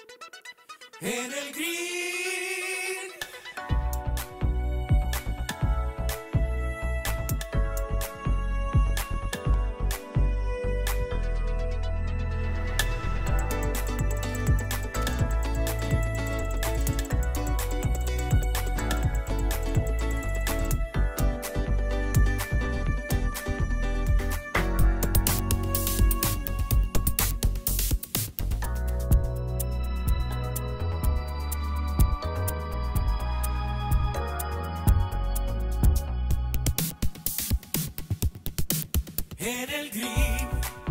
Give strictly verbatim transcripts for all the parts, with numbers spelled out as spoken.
En el green. En el green.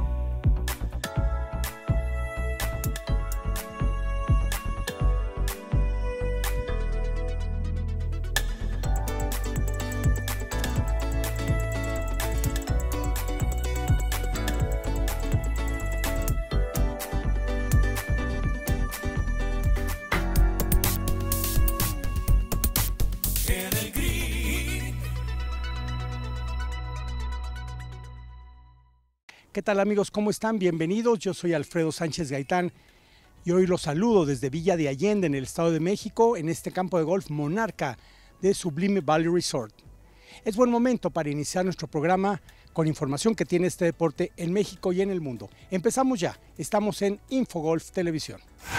En el green. ¿Qué tal amigos? ¿Cómo están? Bienvenidos. Yo soy Alfredo Sánchez Gaitán y hoy los saludo desde Villa de Allende en el Estado de México en este campo de golf Monarca de Sublime Valley Resort. Es buen momento para iniciar nuestro programa con información que tiene este deporte en México y en el mundo. Empezamos ya. Estamos en Infogolf Televisión.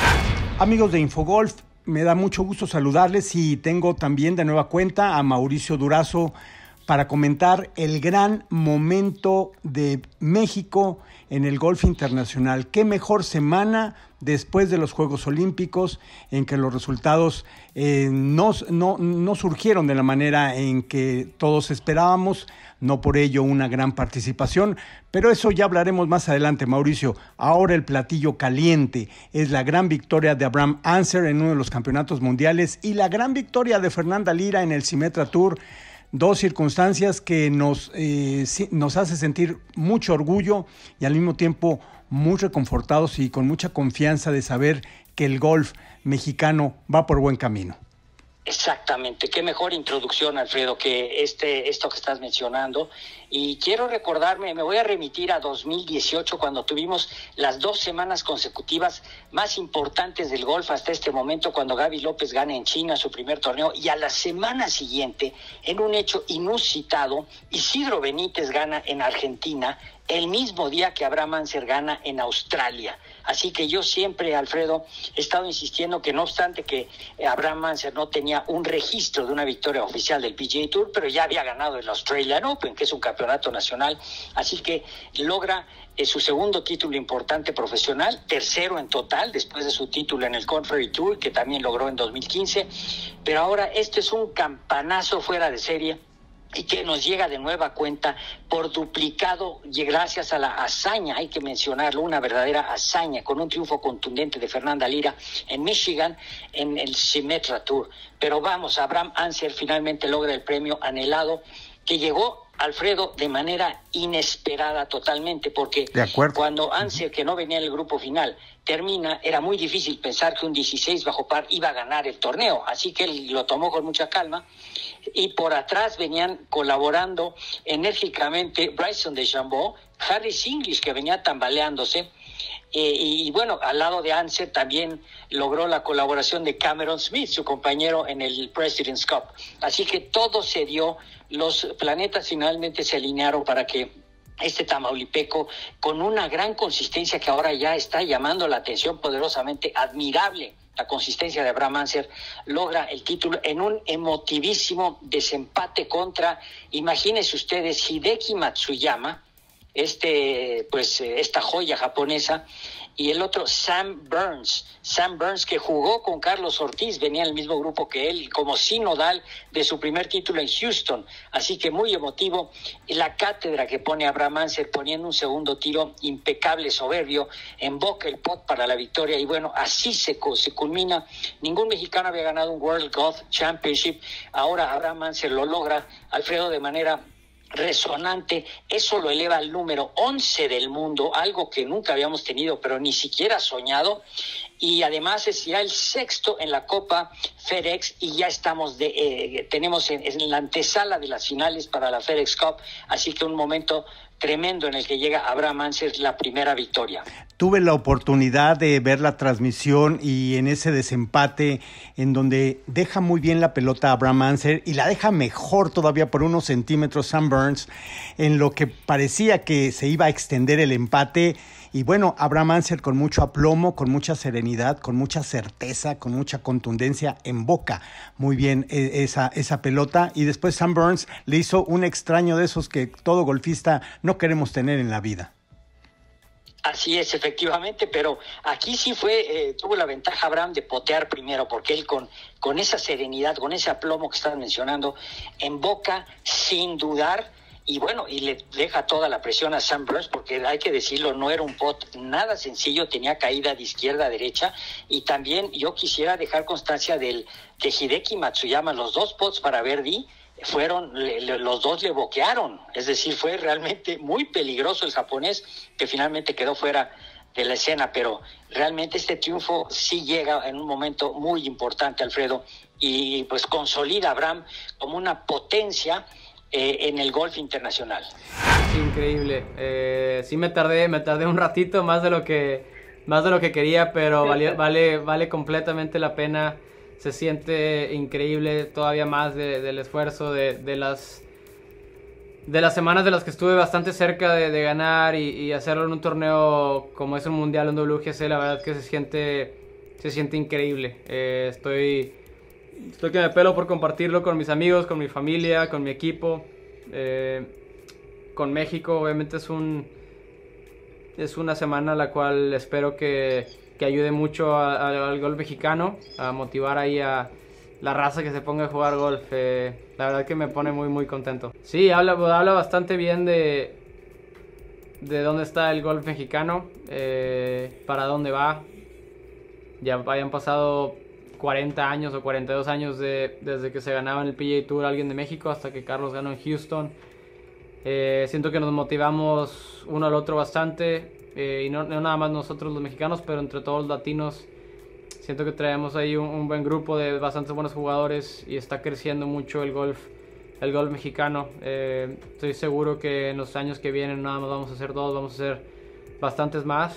Amigos de Infogolf, me da mucho gusto saludarles y tengo también de nueva cuenta a Mauricio Durazo para comentar el gran momento de México en el golf internacional. Qué mejor semana después de los Juegos Olímpicos, en que los resultados eh, no, no, no surgieron de la manera en que todos esperábamos, no por ello una gran participación, pero eso ya hablaremos más adelante, Mauricio. Ahora el platillo caliente es la gran victoria de Abraham Ancer en uno de los campeonatos mundiales y la gran victoria de Fernanda Lira en el Symetra Tour. Dos circunstancias que nos, eh, nos hace sentir mucho orgullo y al mismo tiempo muy reconfortados y con mucha confianza de saber que el golf mexicano va por buen camino. Exactamente, qué mejor introducción, Alfredo, que este esto que estás mencionando. Y quiero recordarme, me voy a remitir a dos mil dieciocho, cuando tuvimos las dos semanas consecutivas más importantes del golf hasta este momento, cuando Gaby López gana en China su primer torneo, y a la semana siguiente, en un hecho inusitado, Isidro Benítez gana en Argentina, el mismo día que Abraham Ancer gana en Australia. Así que yo siempre, Alfredo, he estado insistiendo que no obstante que Abraham Ancer no tenía un registro de una victoria oficial del P G A Tour, pero ya había ganado el Australian Open, que es un campeonato nacional, así que logra eh, su segundo título importante profesional, tercero en total, después de su título en el Conferry Tour, que también logró en dos mil quince, pero ahora este es un campanazo fuera de serie, y que nos llega de nueva cuenta por duplicado, gracias a la hazaña, hay que mencionarlo, una verdadera hazaña, con un triunfo contundente de Fernanda Lira en Michigan, en el Symetra Tour. Pero vamos, Abraham Ancer finalmente logra el premio anhelado, que llegó, Alfredo, de manera inesperada totalmente, porque cuando Ancer, que no venía en el grupo final, termina, era muy difícil pensar que un dieciséis bajo par iba a ganar el torneo, así que él lo tomó con mucha calma, y por atrás venían colaborando enérgicamente Bryson DeChambeau, Harris English, que venía tambaleándose, eh, y, y bueno, al lado de Ancer también logró la colaboración de Cameron Smith, su compañero en el President's Cup. Así que todo se dio, los planetas finalmente se alinearon para que este tamaulipeco, con una gran consistencia que ahora ya está llamando la atención poderosamente, admirable la consistencia de Abraham Ancer, logra el título en un emotivísimo desempate contra, imagínense ustedes, Hideki Matsuyama, este, pues, esta joya japonesa, y el otro Sam Burns, Sam Burns que jugó con Carlos Ortiz, venía en el mismo grupo que él, como sinodal de su primer título en Houston, así que muy emotivo, la cátedra que pone Abraham Ancer poniendo un segundo tiro impecable, soberbio, emboca el pot para la victoria, y bueno, así se, se culmina. Ningún mexicano había ganado un World Golf Championship, ahora Abraham Ancer lo logra, Alfredo, de manera resonante. Eso lo eleva al número once del mundo, algo que nunca habíamos tenido, pero ni siquiera soñado, y además es ya el sexto en la Copa FedEx, y ya estamos de eh, tenemos en, en la antesala de las finales para la FedEx Cup, así que un momento tremendo en el que llega Abraham Ancer la primera victoria. Tuve la oportunidad de ver la transmisión y en ese desempate en donde deja muy bien la pelota Abraham Ancer y la deja mejor todavía por unos centímetros Sam Burns, en lo que parecía que se iba a extender el empate. Y bueno, Abraham Ancer con mucho aplomo, con mucha serenidad, con mucha certeza, con mucha contundencia, emboca muy bien esa, esa pelota. Y después Sam Burns le hizo un extraño de esos que todo golfista no queremos tener en la vida. Así es, efectivamente, pero aquí sí fue, eh, tuvo la ventaja Abraham de potear primero, porque él con, con esa serenidad, con ese aplomo que estás mencionando, emboca sin dudar. Y bueno, y le deja toda la presión a Sam Burns, porque hay que decirlo, no era un pot nada sencillo, tenía caída de izquierda a derecha. Y también yo quisiera dejar constancia del de Hideki Matsuyama, los dos pots para Verdi fueron, le, le, los dos le boquearon, es decir, fue realmente muy peligroso el japonés, que finalmente quedó fuera de la escena, pero realmente este triunfo sí llega en un momento muy importante, Alfredo, y pues consolida a Abraham como una potencia Eh, en el golf internacional. Increíble. Eh, sí me tardé, me tardé un ratito más de lo que, más de lo que quería, pero vale, vale, vale completamente la pena. Se siente increíble todavía más de, del esfuerzo de, de las de las semanas de las que estuve bastante cerca de, de ganar y, y hacerlo en un torneo como es un mundial, un W G C. La verdad que se siente, se siente increíble. Eh, estoy Estoy que me pelo por compartirlo con mis amigos, con mi familia, con mi equipo, eh, con México. Obviamente es un es una semana la cual espero que, que ayude mucho a, a, al golf mexicano, a motivar ahí a la raza que se ponga a jugar golf. Eh, la verdad que me pone muy muy contento. Sí, habla, habla bastante bien de, de dónde está el golf mexicano, eh, para dónde va. Ya hayan pasado cuarenta años o cuarenta y dos años de, desde que se ganaba en el P G A Tour alguien de México hasta que Carlos ganó en Houston. Eh, siento que nos motivamos uno al otro bastante, eh, y no, no nada más nosotros los mexicanos, pero entre todos los latinos. Siento que traemos ahí un, un buen grupo de bastantes buenos jugadores y está creciendo mucho el golf, el golf mexicano. Eh, estoy seguro que en los años que vienen nada más vamos a hacer dos, vamos a hacer bastantes más.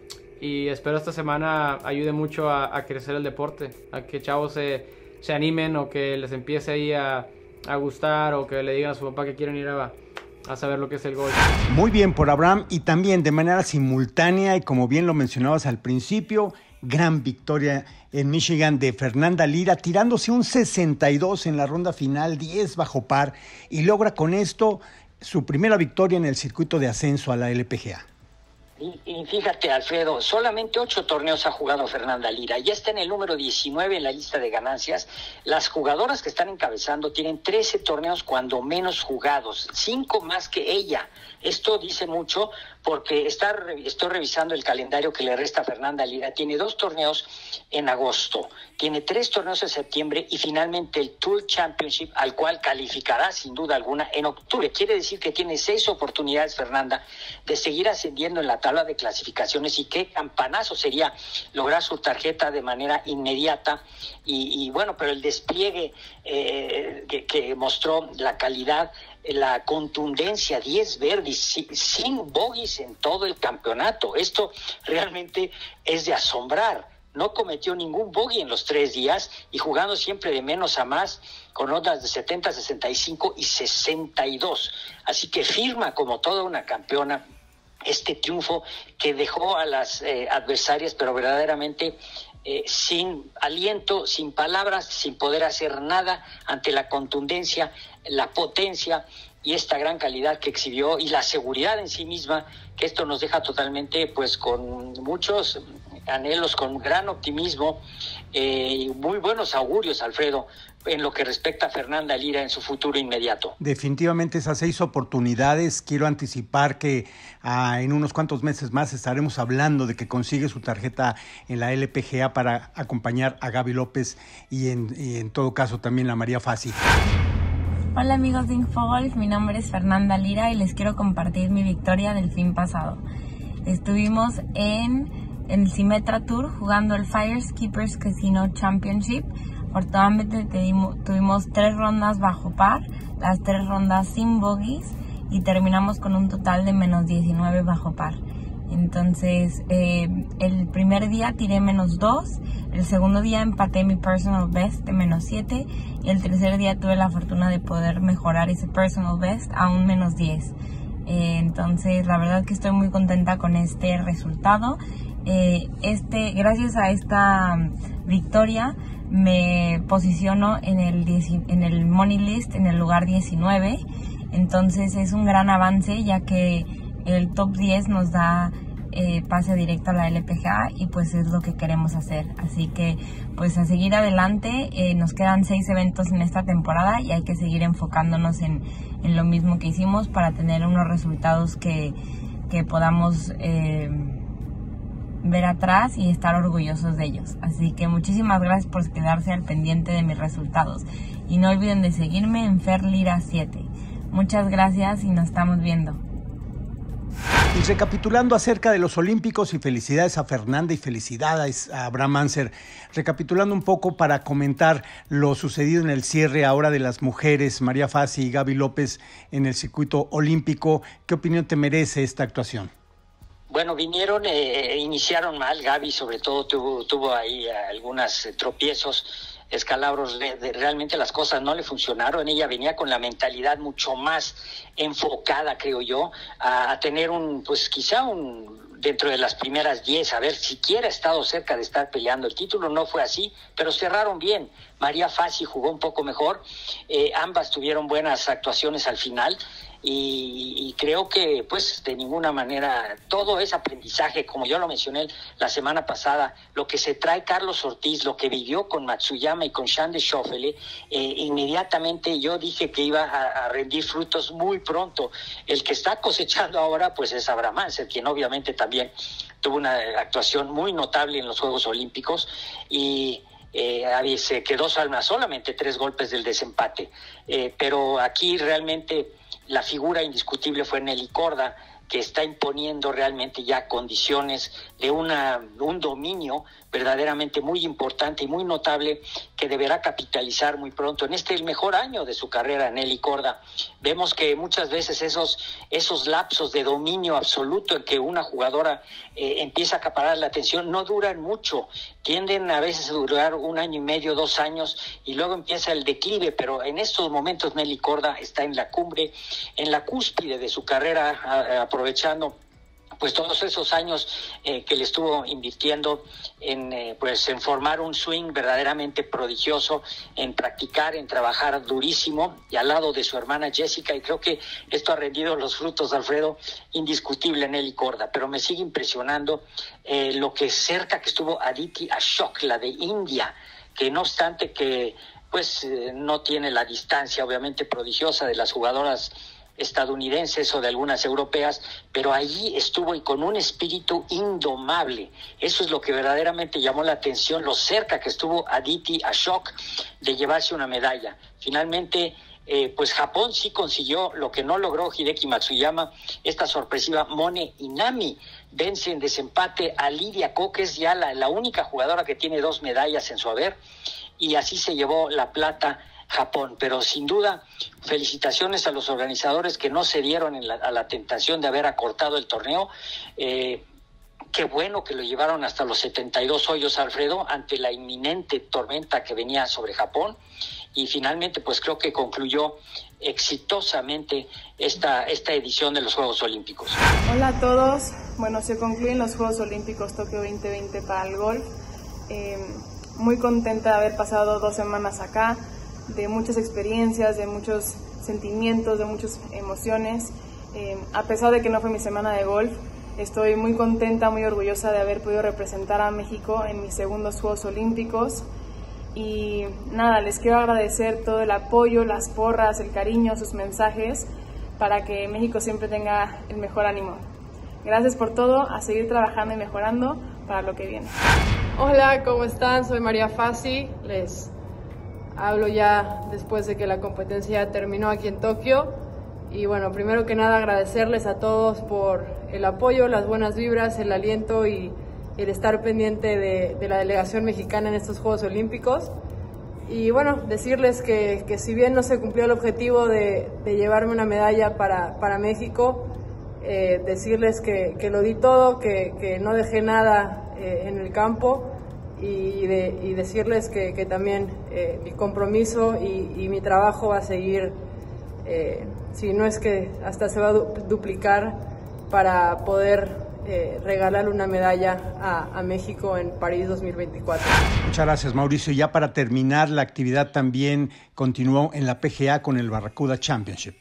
Y espero esta semana ayude mucho a, a crecer el deporte, a que chavos se, se animen o que les empiece ahí a, a gustar o que le digan a su papá que quieren ir a, a saber lo que es el golf. Muy bien por Abraham, y también de manera simultánea y como bien lo mencionabas al principio, gran victoria en Michigan de Fernanda Lira, tirándose un sesenta y dos en la ronda final, diez bajo par, y logra con esto su primera victoria en el circuito de ascenso a la L P G A. Y, y fíjate, Alfredo, solamente ocho torneos ha jugado Fernanda Lira, ya está en el número diecinueve en la lista de ganancias. Las jugadoras que están encabezando tienen trece torneos cuando menos jugados, cinco más que ella. Esto dice mucho porque está, estoy revisando el calendario que le resta a Fernanda Lira. Tiene dos torneos en agosto, tiene tres torneos en septiembre y finalmente el Tour Championship, al cual calificará sin duda alguna en octubre. Quiere decir que tiene seis oportunidades, Fernanda, de seguir ascendiendo en la tabla de clasificaciones, y qué campanazo sería lograr su tarjeta de manera inmediata. Y, y bueno, pero el despliegue eh, que, que mostró, la calidad, la contundencia, diez verdes, sin bogies en todo el campeonato. Esto realmente es de asombrar. No cometió ningún bogey en los tres días y jugando siempre de menos a más, con ondas de setenta, sesenta y cinco y sesenta y dos. Así que firma como toda una campeona este triunfo que dejó a las eh, adversarias, pero verdaderamente eh, sin aliento, sin palabras, sin poder hacer nada ante la contundencia, la potencia y esta gran calidad que exhibió y la seguridad en sí misma, que esto nos deja totalmente pues con muchos anhelos, con gran optimismo eh, y muy buenos augurios, Alfredo, en lo que respecta a Fernanda Lira en su futuro inmediato. Definitivamente esas seis oportunidades, quiero anticipar que ah, en unos cuantos meses más estaremos hablando de que consigue su tarjeta en la L P G A para acompañar a Gaby López y en, y en todo caso también a María Fassi. Hola amigos de Infogolf, mi nombre es Fernanda Lira y les quiero compartir mi victoria del fin pasado. Estuvimos en, en el Symetra Tour jugando el Firekeepers Casino Championship. Afortunadamente tuvimos tres rondas bajo par, las tres rondas sin bogies, y terminamos con un total de menos diecinueve bajo par. Entonces, eh, el primer día tiré menos dos, el segundo día empaté mi personal best de menos siete y el tercer día tuve la fortuna de poder mejorar ese personal best a un menos diez. Eh, entonces, la verdad que estoy muy contenta con este resultado. Eh, este, gracias a esta victoria me posiciono en el, en el Money List en el lugar diecinueve. Entonces es un gran avance, ya que el top diez nos da eh, pase directo a la L P G A y pues es lo que queremos hacer. Así que pues a seguir adelante, eh, nos quedan seis eventos en esta temporada y hay que seguir enfocándonos en, en lo mismo que hicimos para tener unos resultados que, que podamos eh, ver atrás y estar orgullosos de ellos. Así que muchísimas gracias por quedarse al pendiente de mis resultados y no olviden de seguirme en Fer Lira siete. Muchas gracias y nos estamos viendo. Y recapitulando acerca de los Olímpicos, y felicidades a Fernanda y felicidades a Abraham Anser, recapitulando un poco para comentar lo sucedido en el cierre ahora de las mujeres, María Fassi y Gaby López en el circuito olímpico, ¿qué opinión te merece esta actuación? Bueno, vinieron, eh, iniciaron mal, Gaby sobre todo tuvo, tuvo ahí algunos eh, tropiezos, escalabros, de, de, realmente las cosas no le funcionaron. Ella venía con la mentalidad mucho más enfocada, creo yo, a, a tener un, pues quizá un, dentro de las primeras diez, haber siquiera estado cerca de estar peleando el título. No fue así, pero cerraron bien. María Fassi jugó un poco mejor, eh, ambas tuvieron buenas actuaciones al final. Y, y creo que pues de ninguna manera todo es aprendizaje, como yo lo mencioné la semana pasada, lo que se trae Carlos Ortiz, lo que vivió con Matsuyama y con Xander Schauffele, eh, inmediatamente yo dije que iba a, a rendir frutos muy pronto. El que está cosechando ahora pues es Abraham Anser, quien obviamente también tuvo una actuación muy notable en los Juegos Olímpicos y eh, se quedó solamente tres golpes del desempate, eh, pero aquí realmente la figura indiscutible fue Nelly Korda, que está imponiendo realmente ya condiciones de una, un dominio verdaderamente muy importante y muy notable que deberá capitalizar muy pronto. En este el mejor año de su carrera, Nelly Korda, vemos que muchas veces esos, esos lapsos de dominio absoluto en que una jugadora eh, empieza a acaparar la atención no duran mucho, tienden a veces a durar un año y medio, dos años y luego empieza el declive, pero en estos momentos Nelly Korda está en la cumbre, en la cúspide de su carrera, a, a, aprovechando pues todos esos años eh, que le estuvo invirtiendo en eh, pues en formar un swing verdaderamente prodigioso, en practicar, en trabajar durísimo y al lado de su hermana Jessica, y creo que esto ha rendido los frutos, Alfredo, indiscutible en Nelly Korda, pero me sigue impresionando eh, lo que cerca que estuvo Aditi Ashok, la de India, que no obstante que pues eh, no tiene la distancia obviamente prodigiosa de las jugadoras estadounidenses o de algunas europeas, pero allí estuvo y con un espíritu indomable. Eso es lo que verdaderamente llamó la atención, lo cerca que estuvo Aditi Ashok de llevarse una medalla. Finalmente, eh, pues Japón sí consiguió lo que no logró Hideki Matsuyama, esta sorpresiva Mone Inami. Vence en desempate a Lidia Ko, que es ya la, la única jugadora que tiene dos medallas en su haber, y así se llevó la plata Japón, pero sin duda felicitaciones a los organizadores que no cedieron en la, a la tentación de haber acortado el torneo. Eh, qué bueno que lo llevaron hasta los setenta y dos hoyos, Alfredo, ante la inminente tormenta que venía sobre Japón, y finalmente pues creo que concluyó exitosamente esta, esta edición de los Juegos Olímpicos. Hola a todos, bueno, se concluyen los Juegos Olímpicos Tokio veinte veinte para el golf. Eh, muy contenta de haber pasado dos semanas acá, de muchas experiencias, de muchos sentimientos, de muchas emociones. Eh, a pesar de que no fue mi semana de golf, estoy muy contenta, muy orgullosa de haber podido representar a México en mis segundos Juegos Olímpicos. Y nada, les quiero agradecer todo el apoyo, las porras, el cariño, sus mensajes, para que México siempre tenga el mejor ánimo. Gracias por todo, a seguir trabajando y mejorando para lo que viene. Hola, ¿cómo están? Soy María Fassi, les hablo ya después de que la competencia terminó aquí en Tokio. Y bueno, primero que nada agradecerles a todos por el apoyo, las buenas vibras, el aliento y el estar pendiente de, de la delegación mexicana en estos Juegos Olímpicos. y bueno, decirles que, que si bien no se cumplió el objetivo de, de llevarme una medalla para, para México, eh, decirles que, que lo di todo, que, que no dejé nada eh, en el campo, y, de, y decirles que, que también eh, mi compromiso y, y mi trabajo va a seguir, eh, si no es que hasta se va a du duplicar para poder eh, regalarle una medalla a, a México en París dos mil veinticuatro. Muchas gracias, Mauricio. Ya para terminar, la actividad también continuó en la P G A con el Barracuda Championship.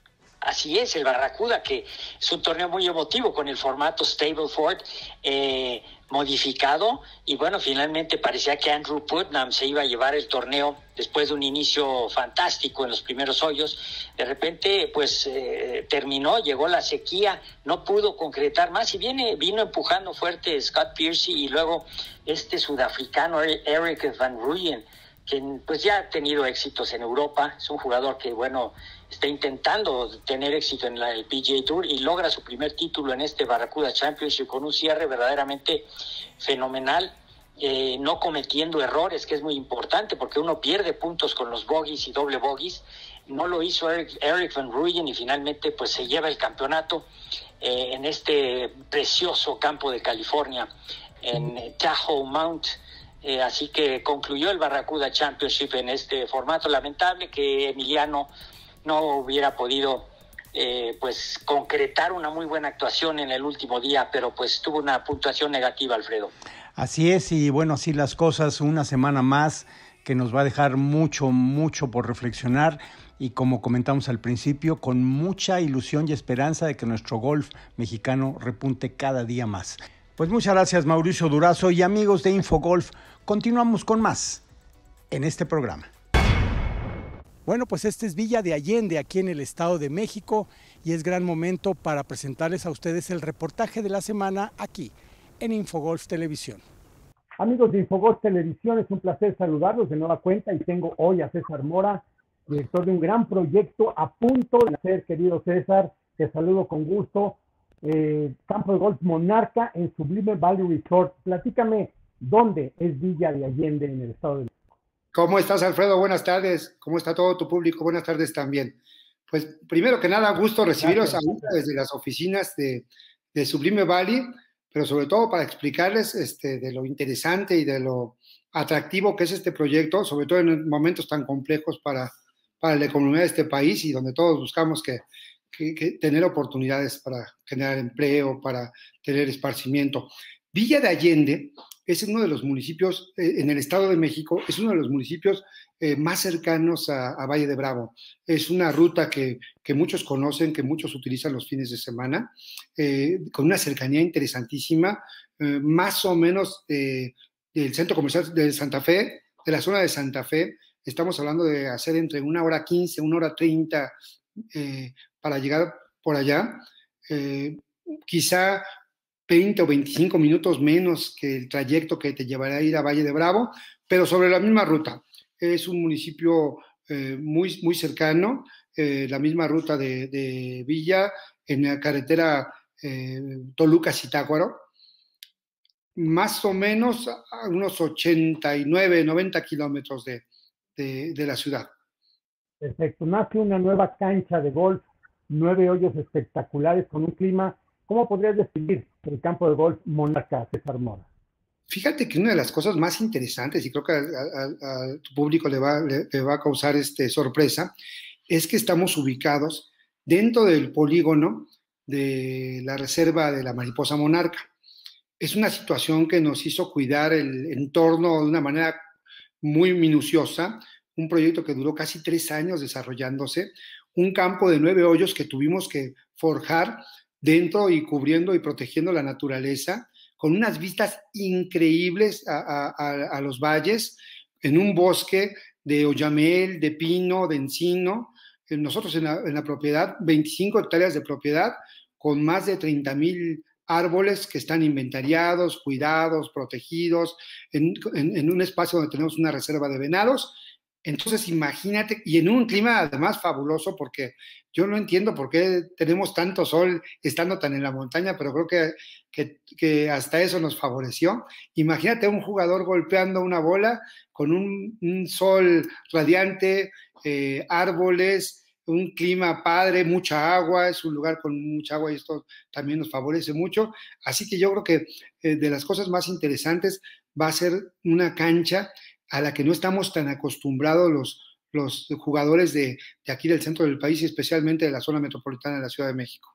Así es, el Barracuda, que es un torneo muy emotivo con el formato Stableford eh, modificado, y bueno, finalmente parecía que Andrew Putnam se iba a llevar el torneo después de un inicio fantástico en los primeros hoyos. De repente, pues eh, terminó, llegó la sequía, no pudo concretar más, y viene, vino empujando fuerte Scott Piercy, y luego este sudafricano Eric Van Rooyen, que pues ya ha tenido éxitos en Europa. Es un jugador que, bueno, está intentando tener éxito en la, el P G A Tour, y logra su primer título en este Barracuda Championship con un cierre verdaderamente fenomenal, eh, no cometiendo errores, que es muy importante porque uno pierde puntos con los bogies y doble bogies. No lo hizo Eric, Eric Van Rooyen, y finalmente pues se lleva el campeonato eh, en este precioso campo de California, en eh, Tahoe Mount. Eh, así que concluyó el Barracuda Championship en este formato. Lamentable que Emiliano no hubiera podido eh, pues concretar una muy buena actuación en el último día, pero pues tuvo una puntuación negativa, Alfredo. Así es, y bueno, así las cosas, una semana más que nos va a dejar mucho, mucho por reflexionar, y como comentamos al principio, con mucha ilusión y esperanza de que nuestro golf mexicano repunte cada día más. Pues muchas gracias, Mauricio Durazo, y amigos de Infogolf, continuamos con más en este programa. Bueno, pues este es Villa de Allende, aquí en el Estado de México, y es gran momento para presentarles a ustedes el reportaje de la semana aquí en Infogolf Televisión. Amigos de Infogolf Televisión, es un placer saludarlos de nueva cuenta, y tengo hoy a César Mora, director de un gran proyecto a punto de nacer. Querido César, te saludo con gusto. Eh, campo de golf Monarca en Sublime Valley Resort. Platícame, ¿dónde es Villa de Allende en el Estado de México? ¿Cómo estás, Alfredo? Buenas tardes. ¿Cómo está todo tu público? Buenas tardes también. Pues primero que nada, gusto recibiros ahorita desde las oficinas de, de Sublime Valley, pero sobre todo para explicarles este, de lo interesante y de lo atractivo que es este proyecto, sobre todo en momentos tan complejos para, para la economía de este país, y donde todos buscamos que Que, que tener oportunidades para generar empleo, para tener esparcimiento. Villa de Allende es uno de los municipios, eh, en el Estado de México, es uno de los municipios eh, más cercanos a, a Valle de Bravo. Es una ruta que, que muchos conocen, que muchos utilizan los fines de semana, eh, con una cercanía interesantísima, eh, más o menos eh, del centro comercial de Santa Fe, de la zona de Santa Fe. Estamos hablando de hacer entre una hora quince, una hora treinta, eh, para llegar por allá, eh, quizá veinte o veinticinco minutos menos que el trayecto que te llevará a ir a Valle de Bravo, pero sobre la misma ruta. Es un municipio eh, muy, muy cercano, eh, la misma ruta de, de Villa, en la carretera eh, Toluca-Zitácuaro, más o menos a unos ochenta y nueve, noventa kilómetros de, de, de la ciudad. Perfecto, nace una nueva cancha de golf, nueve hoyos espectaculares con un clima. ¿Cómo podrías describir el campo de golf Monarca, César Mora? Fíjate que una de las cosas más interesantes, y creo que a, a, a tu público le va, le, le va a causar este, sorpresa, es que estamos ubicados dentro del polígono de la reserva de la mariposa monarca. Es una situación que nos hizo cuidar el entorno de una manera muy minuciosa, un proyecto que duró casi tres años desarrollándose, un campo de nueve hoyos que tuvimos que forjar dentro y cubriendo y protegiendo la naturaleza, con unas vistas increíbles a, a, a los valles, en un bosque de oyamel, de pino, de encino. Nosotros en la, en la propiedad, veinticinco hectáreas de propiedad, con más de treinta mil árboles que están inventariados, cuidados, protegidos, en, en, en un espacio donde tenemos una reserva de venados. Entonces, imagínate, y en un clima además fabuloso, porque yo no entiendo por qué tenemos tanto sol estando tan en la montaña, pero creo que, que, que hasta eso nos favoreció. Imagínate un jugador golpeando una bola con un, un sol radiante, eh, árboles, un clima padre, mucha agua, es un lugar con mucha agua y esto también nos favorece mucho. Así que yo creo que eh, de las cosas más interesantes va a ser una cancha a la que no estamos tan acostumbrados los, los jugadores de, de aquí del centro del país y especialmente de la zona metropolitana de la Ciudad de México.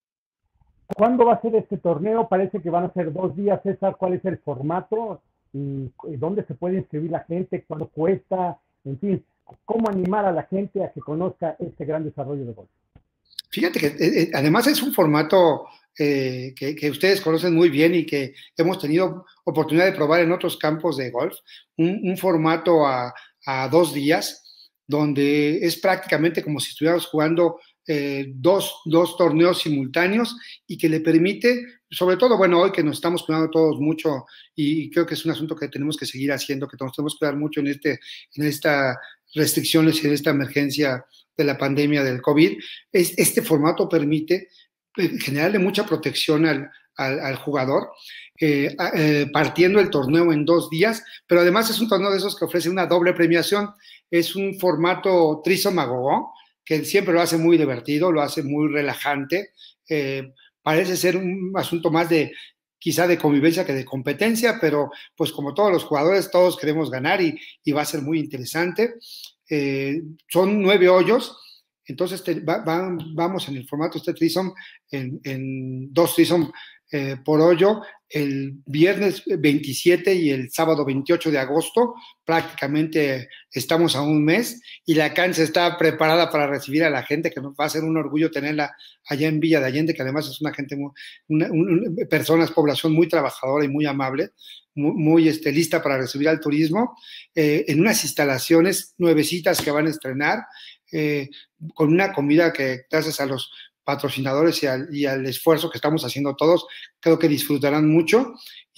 ¿Cuándo va a ser este torneo? Parece que van a ser dos días, César. ¿Cuál es el formato? ¿Y dónde se puede inscribir la gente? ¿Cuánto cuesta? En fin, ¿cómo animar a la gente a que conozca este gran desarrollo de golf? Fíjate que eh, además es un formato eh, que, que ustedes conocen muy bien y que hemos tenido oportunidad de probar en otros campos de golf, un, un formato a, a dos días, donde es prácticamente como si estuviéramos jugando eh, dos, dos torneos simultáneos y que le permite, sobre todo, bueno, hoy que nos estamos cuidando todos mucho y creo que es un asunto que tenemos que seguir haciendo, que nos tenemos que cuidar mucho en, este, en estas restricciones y en esta emergencia de la pandemia del COVID, es, este formato permite generarle mucha protección al, al, al jugador, eh, eh, partiendo el torneo en dos días, pero además es un torneo de esos que ofrece una doble premiación, es un formato threesome a go-go, que siempre lo hace muy divertido, lo hace muy relajante, eh, parece ser un asunto más de quizá de convivencia que de competencia, pero pues como todos los jugadores, todos queremos ganar y, y va a ser muy interesante. Eh, son nueve hoyos, entonces te, va, va, vamos en el formato este threesome, en, en dos threesome eh, por hoyo, el viernes veintisiete y el sábado veintiocho de agosto, prácticamente estamos a un mes y la cancha está preparada para recibir a la gente, que nos va a ser un orgullo tenerla allá en Villa de Allende, que además es una gente, muy, una, una, personas, población muy trabajadora y muy amable, muy, muy este, lista para recibir al turismo, eh, en unas instalaciones nuevecitas que van a estrenar, eh, con una comida que gracias a los patrocinadores y al, y al esfuerzo que estamos haciendo todos, creo que disfrutarán mucho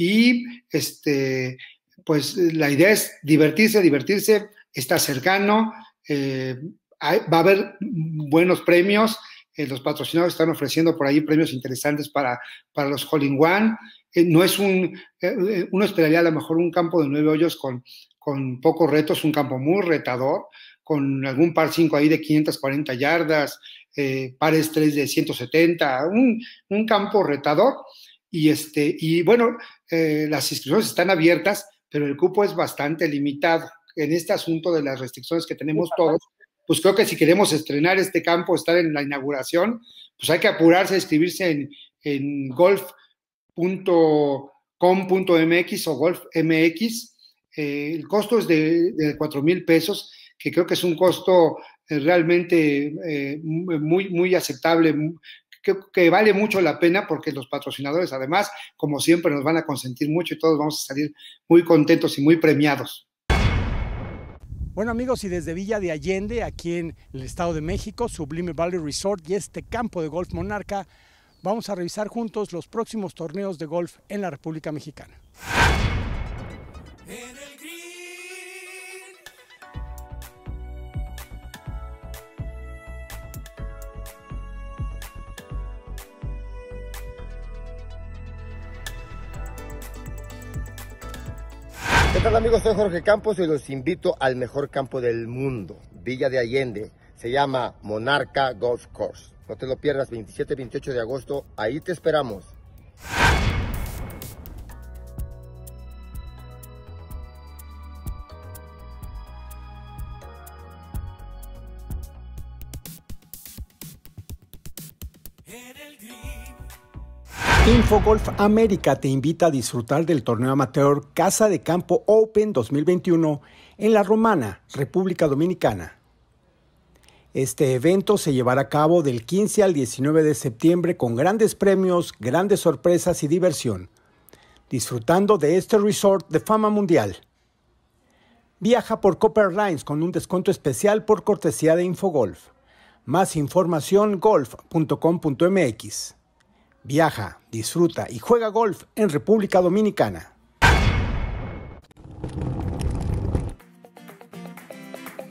y este, pues la idea es divertirse, divertirse, está cercano, eh, hay, va a haber buenos premios, eh, los patrocinadores están ofreciendo por ahí premios interesantes para, para los Hole in One, eh, no es un, eh, uno esperaría a lo mejor un campo de nueve hoyos con, con pocos retos, un campo muy retador, con algún par cinco ahí de quinientas cuarenta yardas, Eh, pares tres de ciento setenta, un, un campo retador y, este, y bueno, eh, las inscripciones están abiertas, pero el cupo es bastante limitado. En este asunto de las restricciones que tenemos todos, pues creo que si queremos estrenar este campo, estar en la inauguración, pues hay que apurarse a inscribirse en, en golf punto com punto m x o golf m x. Eh, el costo es de, de cuatro mil pesos, que creo que es un costo realmente eh, muy, muy aceptable, que, que vale mucho la pena porque los patrocinadores además, como siempre, nos van a consentir mucho y todos vamos a salir muy contentos y muy premiados. Bueno amigos, y desde Villa de Allende, aquí en el Estado de México, Sublime Valley Resort y este campo de golf Monarca, vamos a revisar juntos los próximos torneos de golf en la República Mexicana. En el green. ¿Qué tal amigos? Soy Jorge Campos y los invito al mejor campo del mundo, Villa de Allende. Se llama Monarca Golf Course. No te lo pierdas, veintisiete y veintiocho de agosto, ahí te esperamos. Infogolf América te invita a disfrutar del torneo amateur Casa de Campo Open dos mil veintiuno en La Romana, República Dominicana. Este evento se llevará a cabo del quince al diecinueve de septiembre con grandes premios, grandes sorpresas y diversión, disfrutando de este resort de fama mundial. Viaja por Copper Lines con un descuento especial por cortesía de Infogolf. Más información golf punto com punto m x. Viaja, disfruta y juega golf en República Dominicana.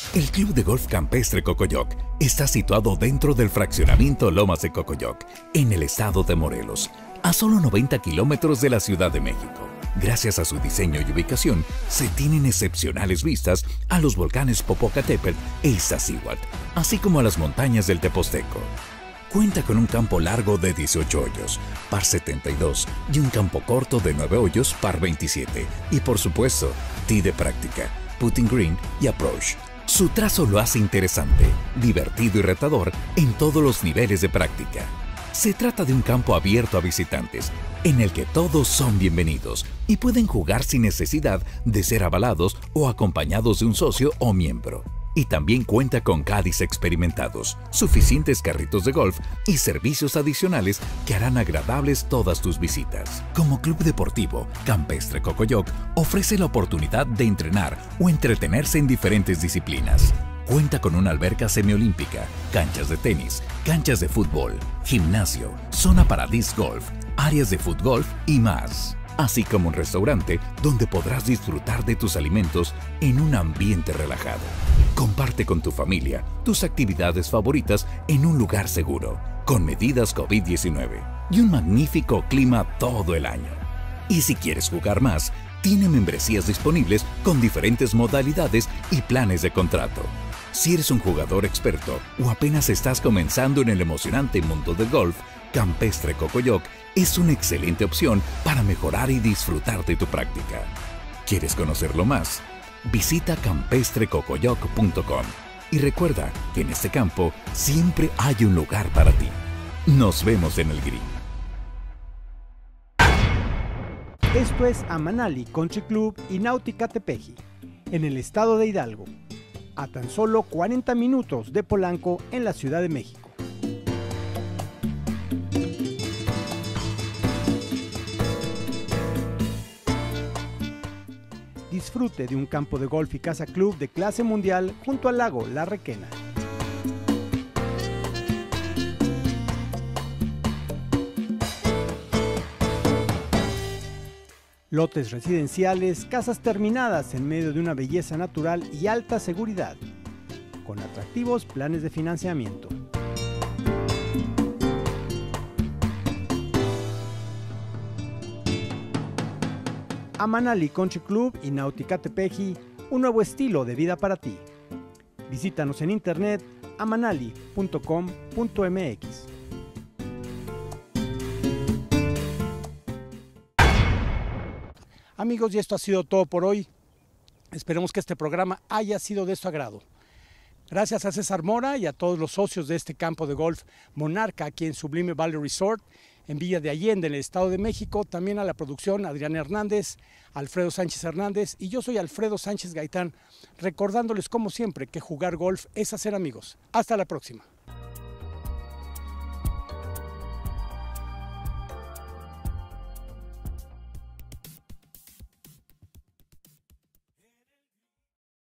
El Club de Golf Campestre Cocoyoc está situado dentro del fraccionamiento Lomas de Cocoyoc, en el estado de Morelos, a solo noventa kilómetros de la Ciudad de México. Gracias a su diseño y ubicación, se tienen excepcionales vistas a los volcanes Popocatépetl e Iztaccíhuatl, así como a las montañas del Teposteco. Cuenta con un campo largo de dieciocho hoyos, par setenta y dos, y un campo corto de nueve hoyos, par veintisiete, y por supuesto, tee de práctica, putting green y approach. Su trazo lo hace interesante, divertido y retador en todos los niveles de práctica. Se trata de un campo abierto a visitantes, en el que todos son bienvenidos y pueden jugar sin necesidad de ser avalados o acompañados de un socio o miembro. Y también cuenta con caddies experimentados, suficientes carritos de golf y servicios adicionales que harán agradables todas tus visitas. Como club deportivo, Campestre Cocoyoc ofrece la oportunidad de entrenar o entretenerse en diferentes disciplinas. Cuenta con una alberca semiolímpica, canchas de tenis, canchas de fútbol, gimnasio, zona para disc golf, áreas de fútbol y más. Así como un restaurante donde podrás disfrutar de tus alimentos en un ambiente relajado. Comparte con tu familia tus actividades favoritas en un lugar seguro, con medidas COVID diecinueve y un magnífico clima todo el año. Y si quieres jugar más, tiene membresías disponibles con diferentes modalidades y planes de contrato. Si eres un jugador experto o apenas estás comenzando en el emocionante mundo del golf, Campestre Cocoyoc es una excelente opción para mejorar y disfrutar de tu práctica. ¿Quieres conocerlo más? Visita campestre cocoyoc punto com y recuerda que en este campo siempre hay un lugar para ti. Nos vemos en el green. Esto es Amanali Country Club y Náutica Tepeji, en el estado de Hidalgo, a tan solo cuarenta minutos de Polanco, en la Ciudad de México. Disfrute de un campo de golf y casa club de clase mundial junto al lago La Requena. Lotes residenciales, casas terminadas en medio de una belleza natural y alta seguridad, con atractivos planes de financiamiento. Amanali Country Club y Náutica Tepeji, un nuevo estilo de vida para ti. Visítanos en internet amanali punto com punto m x. Amigos, y esto ha sido todo por hoy. Esperemos que este programa haya sido de su agrado. Gracias a César Mora y a todos los socios de este campo de golf Monarca aquí en Sublime Valley Resort, en Villa de Allende, en el Estado de México. También a la producción Adrián Hernández, Alfredo Sánchez Hernández, y yo soy Alfredo Sánchez Gaitán, recordándoles como siempre que jugar golf es hacer amigos. Hasta la próxima.